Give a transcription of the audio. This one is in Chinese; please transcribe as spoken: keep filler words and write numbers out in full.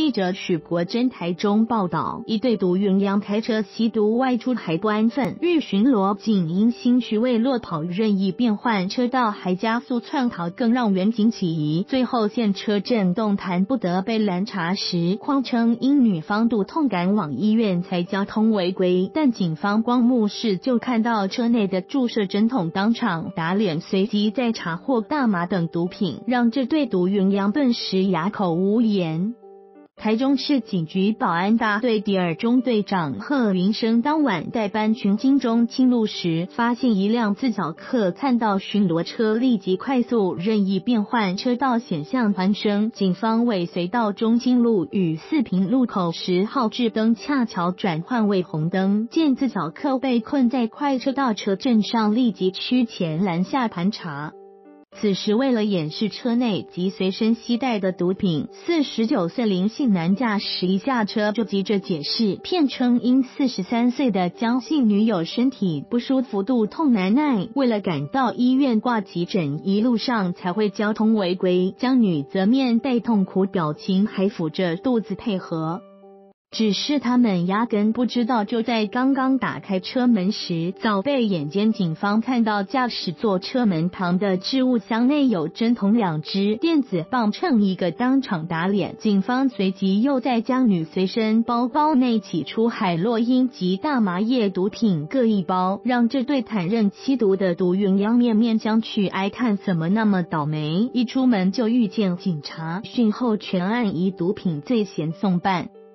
记者许国珍台中报道，一对毒鸳鸯开车吸毒外出还不安分，遇巡逻警因心绪未落跑任意变换车道，还加速窜逃，更让员警起疑。最后现车震动弹不得，被拦查时谎称因女方肚痛赶往医院才交通违规，但警方光目视就看到车内的注射针筒，当场打脸，随即再查获大麻等毒品，让这对毒鸳鸯顿时哑口无言。台中市警局保安大队第二中队长贺云生当晚代班巡经中清路时，发现一辆自小客看到巡逻车，立即快速任意变换车道险象环生。警方尾随到中清路与四平路口时，号志灯恰巧转换为红灯，见自小客被困在快车道车阵上，立即趋前拦下盘查。此时为了掩饰车内及随身携带的毒品，四十九岁林姓男驾驶一下车就急着解释，骗称因四十三岁的江姓女友身体不舒服，肚痛难耐，为了赶到医院挂急诊，一路上才会交通违规。江女则面带痛苦表情，还抚着肚子配合。只是他们压根不知道，就在刚刚打开车门时，早被眼尖警方看到驾驶座车门旁的置物箱内有针筒两支，电子棒秤一个，当场打脸。警方随即又在江女随身包包内起出海洛因及大麻叶毒品各一包，让这对坦认吸毒的毒鸳鸯面面相觑。哀看怎么那么倒霉，一出门就遇见警察，讯后全案以毒品罪嫌送办。